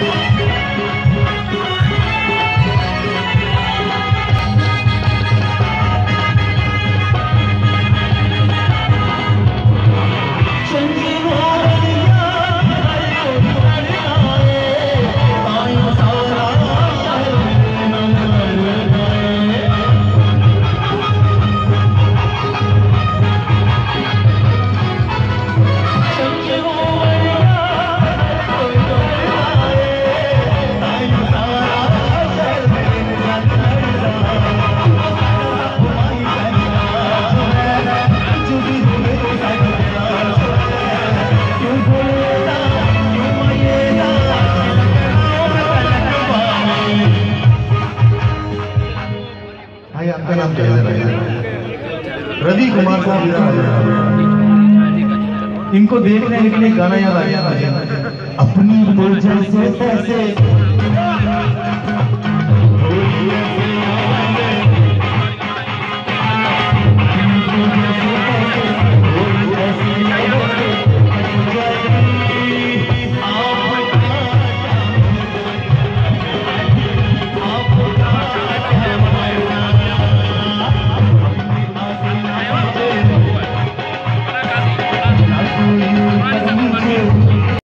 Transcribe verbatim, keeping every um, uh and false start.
रवि कुमार साहब इनको देखने के लिए गाना याद आ गया। अपनी बोझ से पैसे